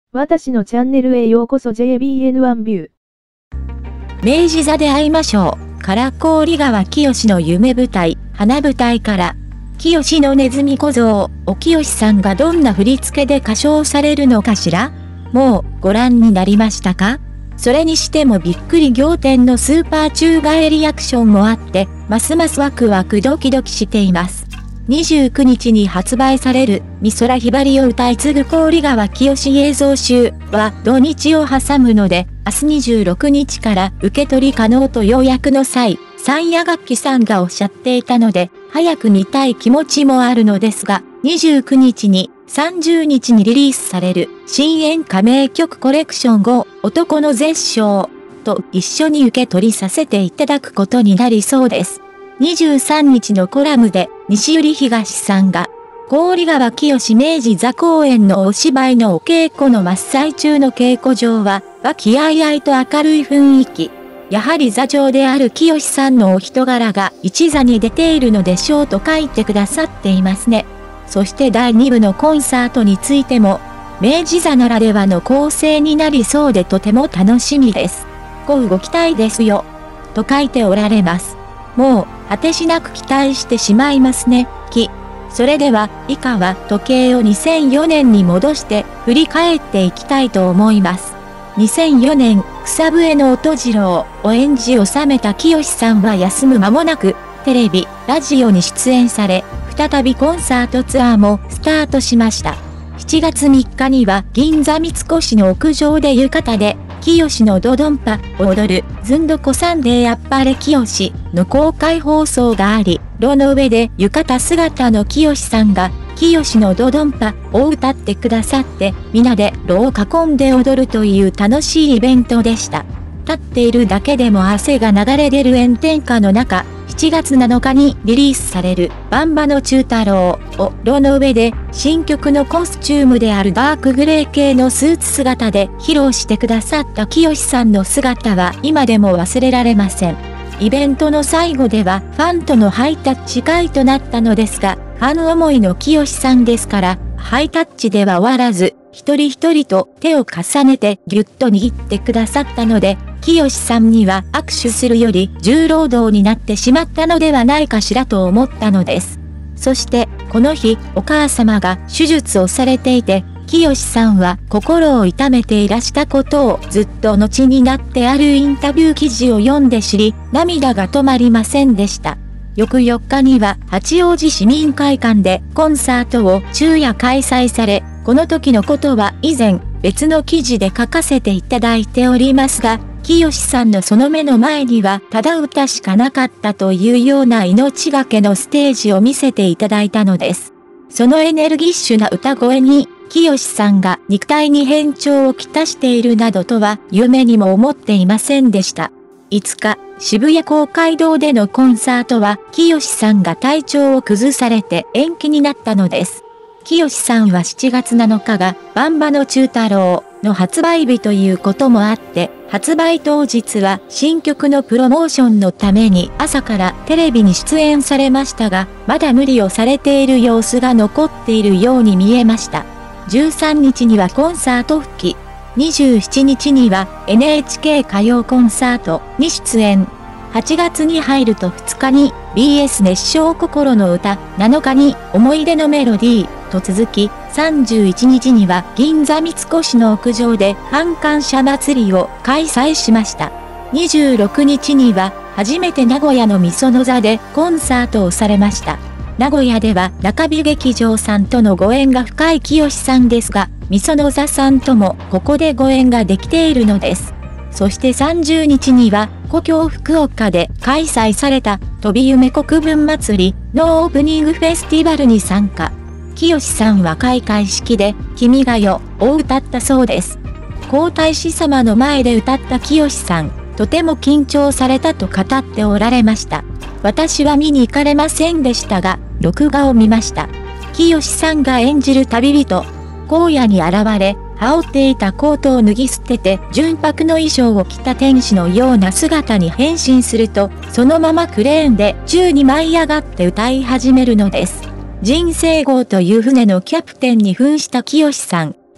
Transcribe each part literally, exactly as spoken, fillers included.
私のチャンネルへようこそ ジェイビーエヌワン ビュー。 明治座で会いましょう。から郡川清の夢舞台、花舞台から。清のネズミ小僧、お清さんがどんな振り付けで歌唱されるのかしら？もうご覧になりましたか？それにしてもびっくり仰天のスーパー宙返りアクションもあって、ますますワクワクドキドキしています。にじゅうくにちに発売される美空ひばりを歌い継ぐ郡川清映像集は土日を挟むので、明日にじゅうろくにちから受け取り可能と予約の際、三夜楽器さんがおっしゃっていたので、早く見たい気持ちもあるのですが、にじゅうくにちにさんじゅうにちにリリースされる新演歌名曲コレクションご、男の絶唱と一緒に受け取りさせていただくことになりそうです。にじゅうさんにちのコラムで西売東さんが、郡川清明治座公演のお芝居のお稽古の真っ最中の稽古場は、和気あいあいと明るい雰囲気。やはり座長である清さんのお人柄が一座に出ているのでしょうと書いてくださっていますね。そしてだいにぶのコンサートについても、明治座ならではの構成になりそうでとても楽しみです。ごご期待ですよ。と書いておられます。もう、果てしなく期待してしまいますね、き。それでは、以下は時計をにせんよねんに戻して振り返っていきたいと思います。にせんよねん、草笛の音次郎を演じ収めた清さんは休む間もなく、テレビ、ラジオに出演され、再びコンサートツアーもスタートしました。しちがつみっかには銀座三越の屋上で浴衣で、清のドドンパを踊るずんどこサンデーあっぱれ清の公開放送があり、炉の上で浴衣姿の清さんが清のドドンパを歌ってくださって皆で炉を囲んで踊るという楽しいイベントでした。立っているだけでも汗が流れ出る炎天下の中、しちがつなのかにリリースされるバンバの忠太郎を炉の上で新曲のコスチュームであるダークグレー系のスーツ姿で披露してくださった清さんの姿は今でも忘れられません。イベントの最後ではファンとのハイタッチ会となったのですが、ファン思いの清さんですから、ハイタッチでは終わらず、一人一人と手を重ねてぎゅっと握ってくださったので、清さんには握手するより重労働になってしまったのではないかしらと思ったのです。そして、この日、お母様が手術をされていて、清さんは心を痛めていらしたことをずっと後になってあるインタビュー記事を読んで知り、涙が止まりませんでした。翌よっかには八王子市民会館でコンサートを昼夜開催され、この時のことは以前別の記事で書かせていただいておりますが、清さんのその目の前にはただ歌しかなかったというような命がけのステージを見せていただいたのです。そのエネルギッシュな歌声に、清さんが肉体に変調をきたしているなどとは夢にも思っていませんでした。いつか渋谷公会堂でのコンサートは清さんが体調を崩されて延期になったのです。清さんはしちがつなのかがバンバの忠太郎の発売日ということもあって、発売当日は新曲のプロモーションのために朝からテレビに出演されましたが、まだ無理をされている様子が残っているように見えました。じゅうさんにちにはコンサート復帰。にじゅうしちにちには エヌエイチケー 歌謡コンサートに出演。はちがつに入るとふつかに ビーエス 熱唱心の歌、なのかに思い出のメロディーと続き、さんじゅういちにちには銀座三越の屋上でファン感謝祭りを開催しました。にじゅうろくにちには初めて名古屋の御園座でコンサートをされました。名古屋では中日劇場さんとのご縁が深い清さんですが、御園座さんともここでご縁ができているのです。そしてさんじゅうにちには故郷福岡で開催された飛び夢国分祭りのオープニングフェスティバルに参加。清さんは開会式で君が代を歌ったそうです。皇太子様の前で歌った清さん、とても緊張されたと語っておられました。私は見に行かれませんでしたが、録画を見ました。清さんが演じる旅人、荒野に現れ、羽織っていたコートを脱ぎ捨てて純白の衣装を着た天使のような姿に変身すると、そのままクレーンで宙に舞い上がって歌い始めるのです。人生号という船のキャプテンに扮した清さん、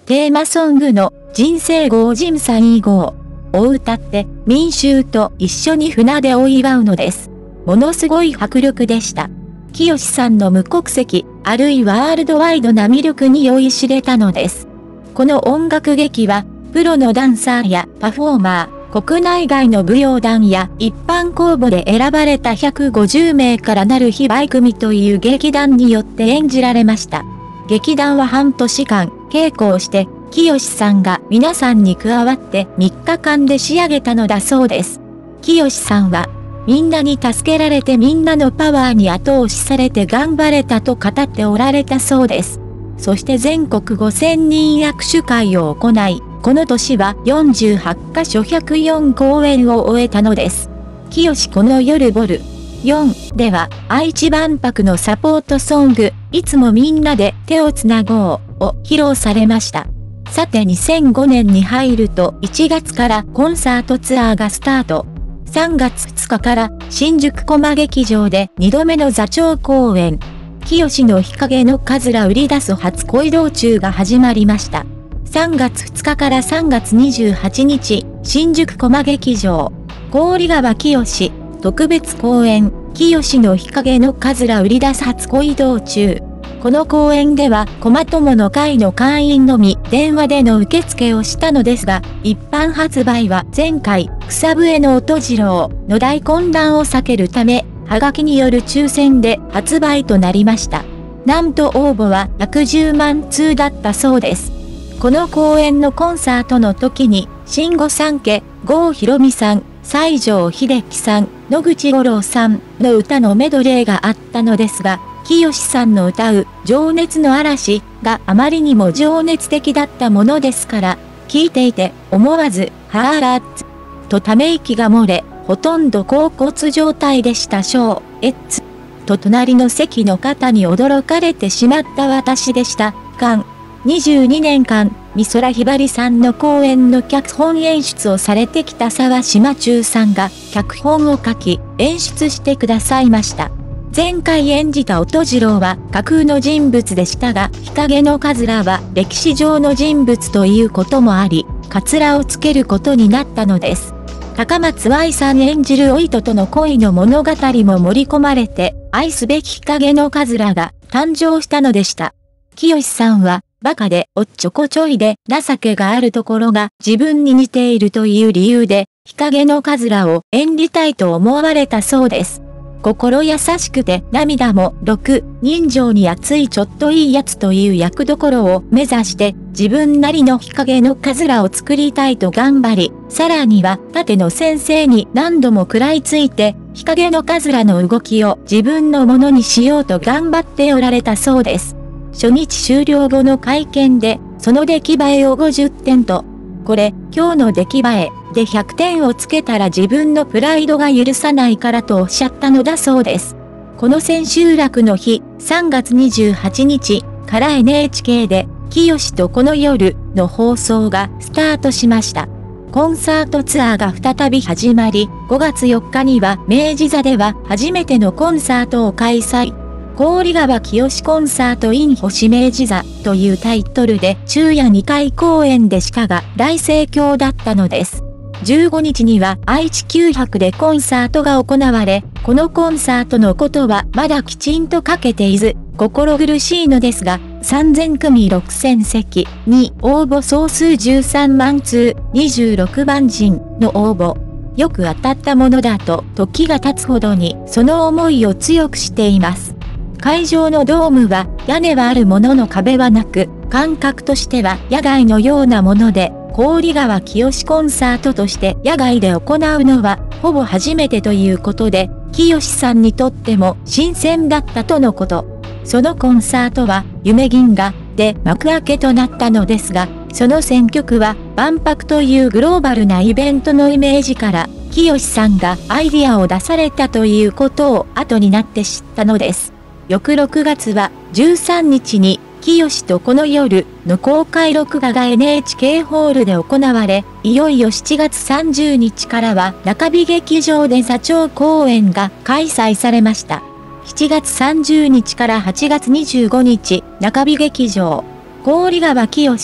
テーマソングの人生号人最号を歌って民衆と一緒に船出を祝うのです。ものすごい迫力でした。清さんの無国籍、あるいはワールドワイドな魅力に酔いしれたのです。この音楽劇は、プロのダンサーやパフォーマー、国内外の舞踊団や一般公募で選ばれたひゃくごじゅうめいからなる非売組という劇団によって演じられました。劇団は半年間稽古をして、清さんが皆さんに加わってみっかかんで仕上げたのだそうです。清さんは、みんなに助けられてみんなのパワーに後押しされて頑張れたと語っておられたそうです。そして全国ごせんにん握手会を行い、この年はよんじゅうはちかしょひゃくよんこうえんを終えたのです。清この夜ボルよんでは愛知万博のサポートソング、いつもみんなで手をつなごうを披露されました。さてにせんごねんに入るといちがつからコンサートツアーがスタート。さんがつふつかから新宿コマ劇場でにどめの座長公演。清の日陰のかずら売り出す初恋道中が始まりました。さんがつふつかからさんがつにじゅうはちにち、新宿コマ劇場。郡川清特別公演、清の日陰のかずら売り出す初恋道中。この公演では、コマ友の会の会員のみ電話での受付をしたのですが、一般発売は前回、草笛の音次郎の大混乱を避けるため、はがきによる抽選で発売となりました。なんと応募はひゃくじゅうまんつうだったそうです。この公演のコンサートの時に、新御三家、郷ひろみさん、西城秀樹さん、野口五郎さんの歌のメドレーがあったのですが、清さんの歌う情熱の嵐があまりにも情熱的だったものですから、聴いていて思わず、はーらっつ、とため息が漏れ、ほとんど恍惚状態でしたしょう、えっつ、と隣の席の方に驚かれてしまった私でした、かん。にじゅうにねんかん、美空ひばりさんの公演の脚本演出をされてきた沢島忠さんが脚本を書き、演出してくださいました。前回演じた音次郎は架空の人物でしたが、日陰のかずらは歴史上の人物ということもあり、かつらをつけることになったのです。高松愛さん演じるお糸との恋の物語も盛り込まれて、愛すべき日陰のかずらが誕生したのでした。清さんは、バカでおっちょこちょいで情けがあるところが自分に似ているという理由で、日陰のかずらを演じたいと思われたそうです。心優しくて涙もろく、人情に熱いちょっといいやつという役どころを目指して自分なりの日陰のかずらを作りたいと頑張り、さらには盾の先生に何度も食らいついて日陰のかずらの動きを自分のものにしようと頑張っておられたそうです。初日終了後の会見でその出来栄えをごじゅってんと、これ今日の出来栄えでひゃくてんをつけたら自分のプライドが許さないからとおっしゃったのだそうです。この千秋楽の日、さんがつにじゅうはちにちから エヌエイチケー で、清とこの夜の放送がスタートしました。コンサートツアーが再び始まり、ごがつよっかには明治座では初めてのコンサートを開催。郡川清コンサート in 星明治座というタイトルで昼夜にかい公演でしたが大盛況だったのです。じゅうごにちには愛知きゅうひゃくでコンサートが行われ、このコンサートのことはまだきちんと書けていず、心苦しいのですが、さんぜんくみろくせんせきに応募総数じゅうさんまんつう、にじゅうろくばんじんの応募。よく当たったものだと時が経つほどにその思いを強くしています。会場のドームは屋根はあるものの壁はなく、感覚としては野外のようなもので、郡川清コンサートとして野外で行うのはほぼ初めてということで、清さんにとっても新鮮だったとのこと。そのコンサートは夢銀河で幕開けとなったのですが、その選曲は万博というグローバルなイベントのイメージから、清さんがアイディアを出されたということを後になって知ったのです。翌ろくがつはじゅうさんにちに、清とこの夜の公開録画が エヌエイチケー ホールで行われ、いよいよしちがつさんじゅうにちからは中日劇場で座長公演が開催されました。しちがつさんじゅうにちからはちがつにじゅうごにち、中日劇場、郡川清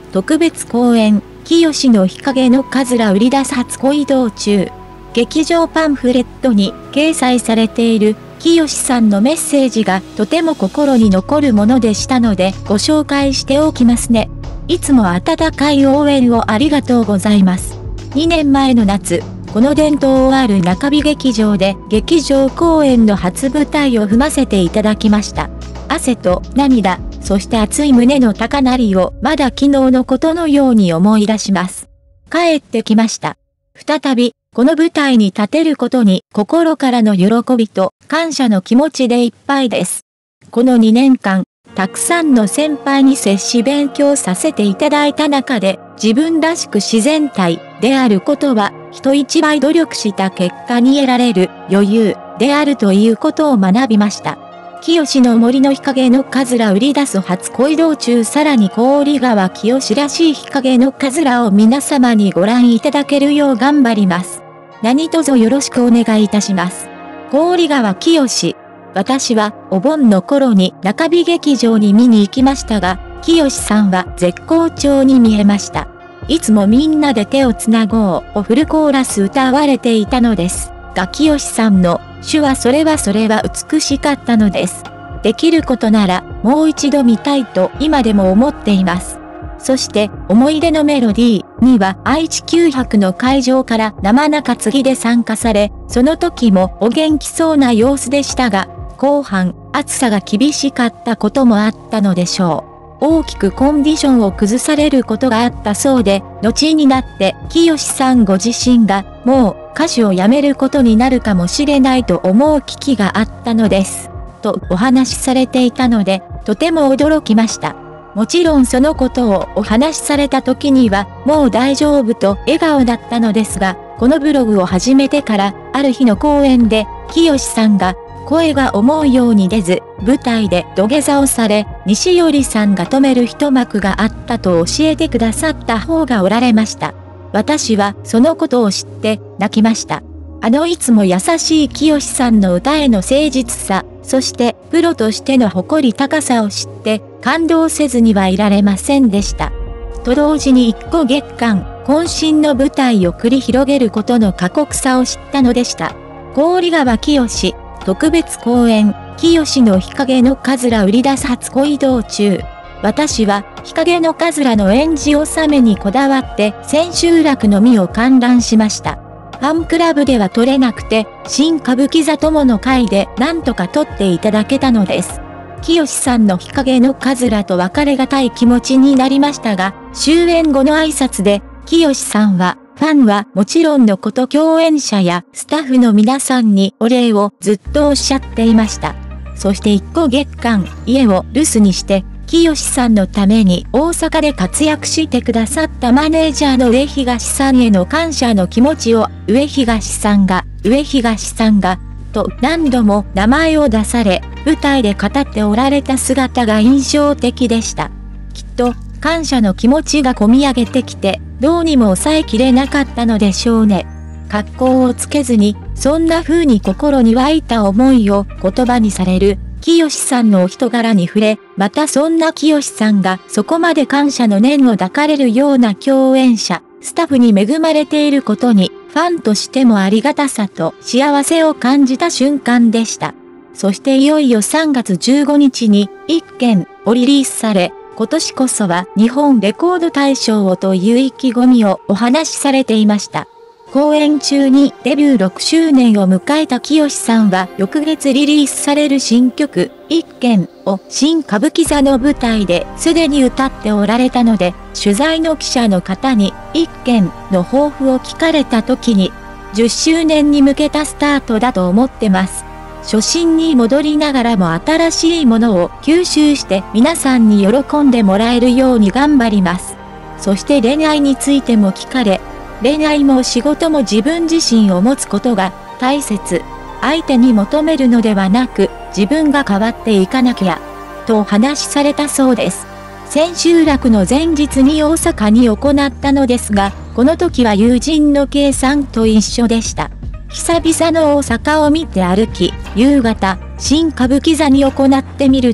特別公演、清の日陰のかずら売り出す初恋道中。劇場パンフレットに掲載されている清さんのメッセージがとても心に残るものでしたのでご紹介しておきますね。いつも温かい応援をありがとうございます。にねんまえの夏、この伝統ある中日劇場で劇場公演の初舞台を踏ませていただきました。汗と涙、そして熱い胸の高鳴りをまだ昨日のことのように思い出します。帰ってきました。再び、この舞台に立てることに心からの喜びと感謝の気持ちでいっぱいです。このにねんかん、たくさんの先輩に接し勉強させていただいた中で、自分らしく自然体であることは人一倍努力した結果に得られる余裕であるということを学びました。清の森の日陰のかずら売り出す初恋道中、さらに郡川清らしい日陰のかずらを皆様にご覧いただけるよう頑張ります。何卒よろしくお願いいたします。郡川清。私はお盆の頃に中日劇場に見に行きましたが、清さんは絶好調に見えました。いつもみんなで手をつなごうをフルコーラス歌われていたのですが、清さんの手話それはそれは美しかったのです。できることならもう一度見たいと今でも思っています。そして思い出のメロディーには愛知きゅうひゃくの会場から生中継ぎで参加され、その時もお元気そうな様子でしたが、後半暑さが厳しかったこともあったのでしょう。大きくコンディションを崩されることがあったそうで、後になって清さんご自身がもう歌手を辞めることになるかもしれないと思う危機があったのです。とお話しされていたので、とても驚きました。もちろんそのことをお話しされた時にはもう大丈夫と笑顔だったのですが、このブログを始めてからある日の公演で清さんが声が思うように出ず、舞台で土下座をされ、西寄さんが止める一幕があったと教えてくださった方がおられました。私はそのことを知って泣きました。あのいつも優しい清さんの歌への誠実さ、そしてプロとしての誇り高さを知って感動せずにはいられませんでした。と同時に一個月間、渾身の舞台を繰り広げることの過酷さを知ったのでした。郡川清。特別公演、清の日陰のかずら売り出す初恋道中。私は日陰のかずらの演じ納めにこだわって千秋楽のみを観覧しました。ファンクラブでは撮れなくて、新歌舞伎座友の会でなんとか撮っていただけたのです。清さんの日陰のかずらと別れがたい気持ちになりましたが、終演後の挨拶で、清さんは、ファンはもちろんのこと共演者やスタッフの皆さんにお礼をずっとおっしゃっていました。そして一個月間、家を留守にして、清さんのために大阪で活躍してくださったマネージャーの上東さんへの感謝の気持ちを、上東さんが、上東さんが、と何度も名前を出され、舞台で語っておられた姿が印象的でした。きっと、感謝の気持ちがこみ上げてきて、どうにも抑えきれなかったのでしょうね。格好をつけずに、そんな風に心に湧いた思いを言葉にされる、清さんのお人柄に触れ、またそんな清さんがそこまで感謝の念を抱かれるような共演者、スタッフに恵まれていることに、ファンとしてもありがたさと幸せを感じた瞬間でした。そしていよいよさんがつじゅうごにちに一件をリリースされ、今年こそは日本レコード大賞をという意気込みをお話しされていました。公演中にデビューろくしゅうねんを迎えた清さんは翌月リリースされる新曲一件を新歌舞伎座の舞台ですでに歌っておられたので、取材の記者の方に一件の抱負を聞かれた時にじゅっしゅうねんに向けたスタートだと思ってます。初心に戻りながらも新しいものを吸収して皆さんに喜んでもらえるように頑張ります。そして恋愛についても聞かれ、恋愛も仕事も自分自身を持つことが大切。相手に求めるのではなく自分が変わっていかなきゃ、とお話しされたそうです。千秋楽の前日に大阪に行ったのですが、この時は友人の K さんと一緒でした。久々の大阪を見て歩き、夕方、新歌舞伎座に行ってみると、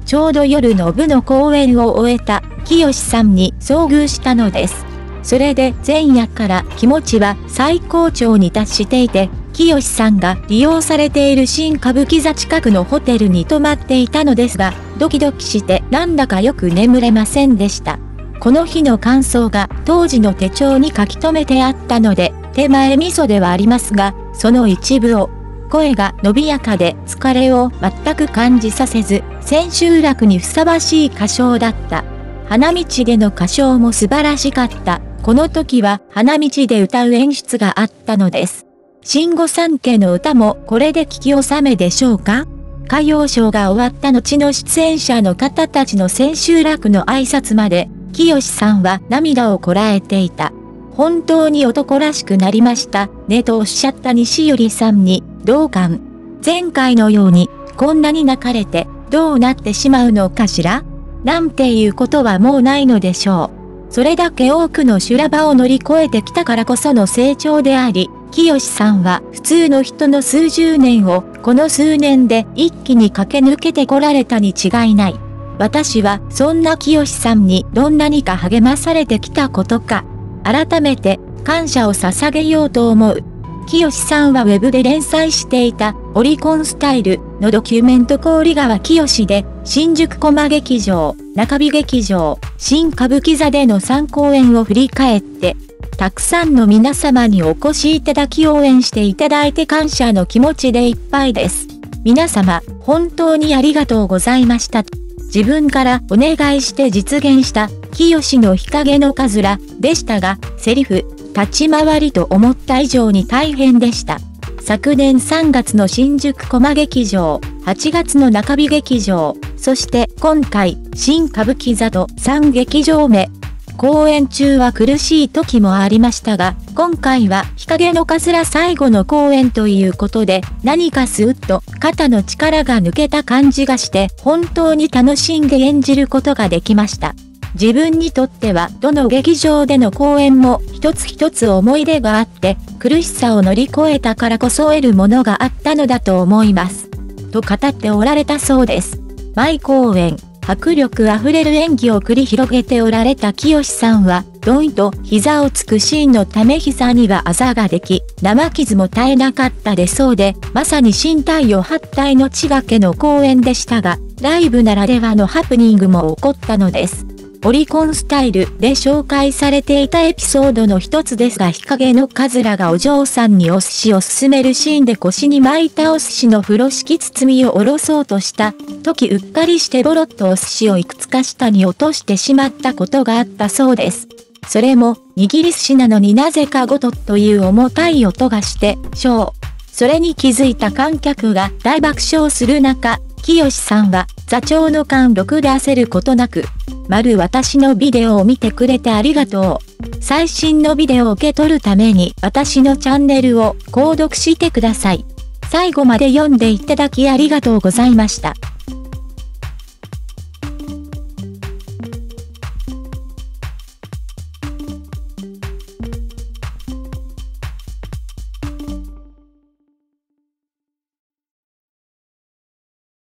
ちょうど夜の部の公演を終えた、清さんに遭遇したのです。それで前夜から気持ちは最高潮に達していて、清さんが利用されている新歌舞伎座近くのホテルに泊まっていたのですが、ドキドキしてなんだかよく眠れませんでした。この日の感想が当時の手帳に書き留めてあったので、手前味噌ではありますが、その一部を、声が伸びやかで疲れを全く感じさせず、千秋楽にふさわしい歌唱だった。花道での歌唱も素晴らしかった。この時は花道で歌う演出があったのです。新御三家の歌もこれで聞き納めでしょうか？歌謡ショーが終わった後の出演者の方たちの千秋楽の挨拶まで、清さんは涙をこらえていた。本当に男らしくなりましたねとおっしゃった西寄さんに同感。前回のようにこんなに泣かれてどうなってしまうのかしら？なんていうことはもうないのでしょう。それだけ多くの修羅場を乗り越えてきたからこその成長であり、清さんは普通の人の数十年をこの数年で一気に駆け抜けてこられたに違いない。私はそんな清さんにどんなにか励まされてきたことか、改めて感謝を捧げようと思う。清さんはウェブで連載していたオリコンスタイルのドキュメント郡川清で新宿コマ劇場、中日劇場、新歌舞伎座でのさん公演を振り返って、たくさんの皆様にお越しいただき応援していただいて感謝の気持ちでいっぱいです。皆様、本当にありがとうございました。自分からお願いして実現した清の日陰のかずらでしたが、セリフ、立ち回りと思った以上に大変でした。昨年さんがつの新宿コマ劇場、はちがつの中日劇場、そして今回、新歌舞伎座とさん劇場目。公演中は苦しい時もありましたが、今回は日陰のかずら最後の公演ということで、何かスーッと肩の力が抜けた感じがして、本当に楽しんで演じることができました。自分にとってはどの劇場での公演も一つ一つ思い出があって、苦しさを乗り越えたからこそ得るものがあったのだと思います。と語っておられたそうです。毎公演、迫力あふれる演技を繰り広げておられた清さんは、ドンと膝をつくシーンのため膝にはあざができ、生傷も絶えなかったでそうで、まさに身体を張った命がけの公演でしたが、ライブならではのハプニングも起こったのです。オリコンスタイルで紹介されていたエピソードの一つですが、日陰のかずらがお嬢さんにお寿司を勧めるシーンで腰に巻いたお寿司の風呂敷包みを下ろそうとした時、うっかりしてボロッとお寿司をいくつか下に落としてしまったことがあったそうです。それも握り寿司なのになぜかゴトッという重たい音がしてショー。それに気づいた観客が大爆笑する中、清さんは座長の貫禄で焦ることなく、丸私のビデオを見てくれてありがとう。最新のビデオを受け取るために私のチャンネルを購読してください。最後まで読んでいただきありがとうございました。